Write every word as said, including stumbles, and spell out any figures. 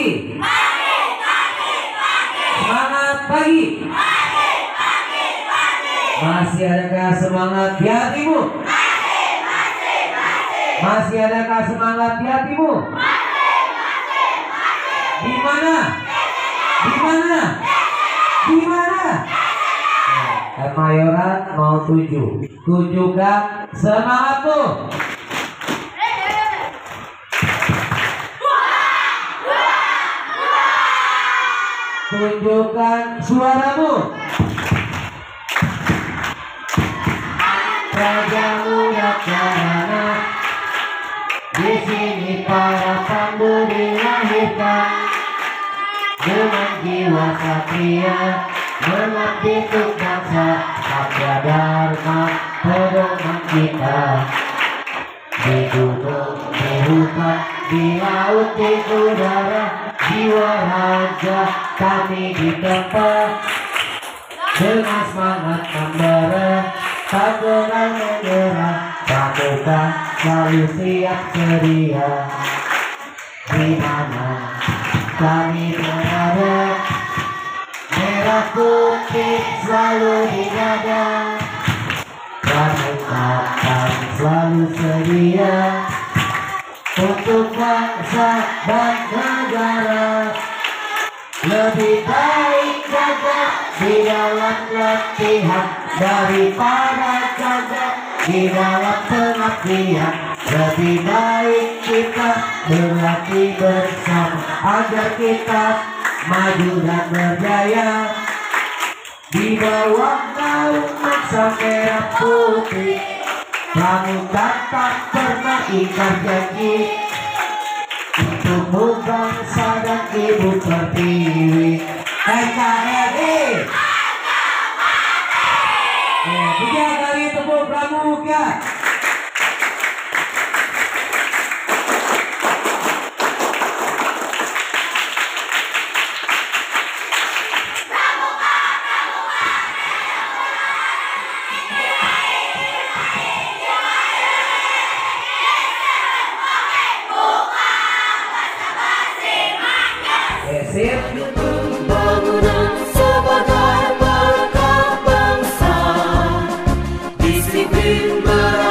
Semangat pagi. Masih adakah semangat di hatimu? Masih adakah semangat di hatimu? Di mana? Di mana? Di mana? Kemayoran nol tujuh. Tunjukkan semangatmu. Tunjukkan suaramu. Raja muda karena di sini para pandu dilahirkan dengan jiwa satria mengabdi untuk bangsa. Satya Dharma pedoman kita di gunung, di hutan, di laut, di udara, jiwa raga kami ditempa dengan semangat membara, tak pernah menyerah, pramuka selalu siap sedia. Di mana kami berada, merah putih selalu di dada, pramuka kami selalu sedia untuk bangsa dan negara. Lebih baik jaga di dalam latihan daripada jaga di dalam pengabdian. Lebih baik kita berlatih bersama agar kita maju dan berjaya di bawah naungan sang merah putih. Pramuka tak pernah ingkar janji untuk bangsa dan ibu pertiwi. N K R I. Tiga kali tepuk pramuka. Pembangunan sebagai pelengkap bangsa, disiplin ber